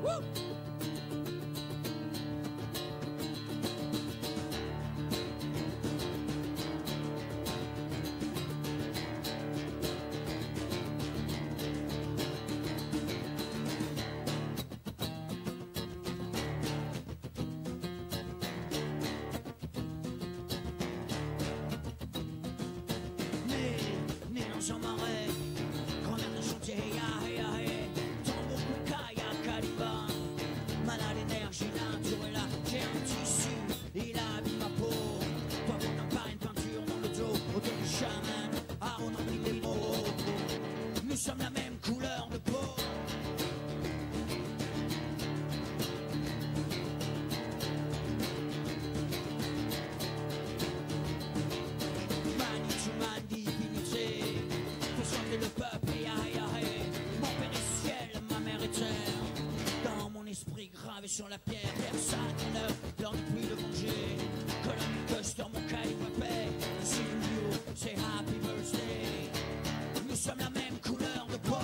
Jean Marais, grand-mère de chantier, tambour, kaya, caliban, malade énergie naturelle, j'ai un tissu, il habille ma peau, toi on n'a pas une peinture dans le dos, autour du chaman, on en dit des mots, nous sommes la même couleur de peau. Le peuple, mon père est ciel, ma mère est terre. Dans mon esprit gravé sur la pierre, personne ne leur dit plus de manger. Colonie Custer, mon calibre paix. C'est you, c'est happy birthday. Nous sommes la même couleur de peau.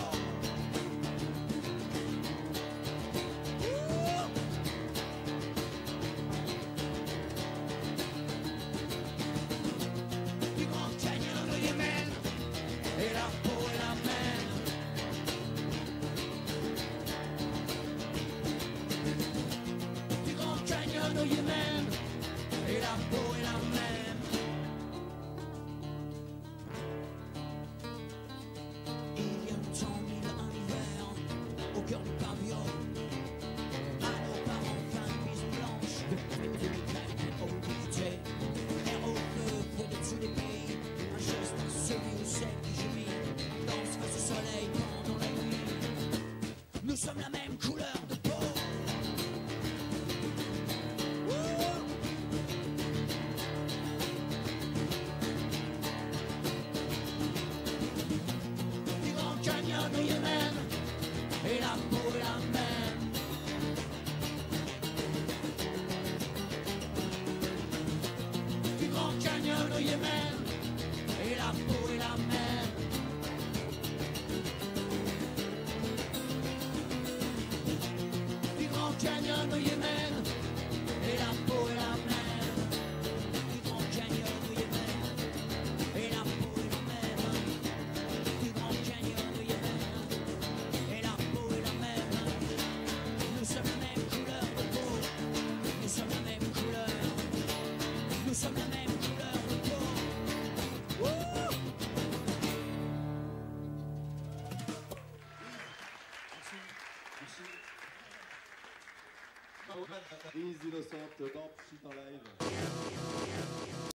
Du Grand Canyon de Yémen et la peau est la même. Du Grand Canyon au Yémen et la peau est la même. Il y a longtemps, mille un hiver, au cœur du pavillon, à nos parents, fin de bise blanche, de l'Ukraine, au budget, air au feu, feu de tous les pays, un geste, celui où c'est qui gémit, danse face au soleil pendant la nuit. Nous sommes la même couleur de peau. Du Grand Canyon au Yémen et la peau est la même. Du Grand Canyon au Yémen et la peau est la même. Du Grand Canyon au Yémen et la peau est la même. Du Grand Canyon au Yémen et la peau est la même. Du Grand Canyon au Yémen et la peau est la même. Nous sommes la même couleur de peau. Nous sommes la même couleur. Nous sommes la même couleur de peau. Prise innocente dans Pchit en live.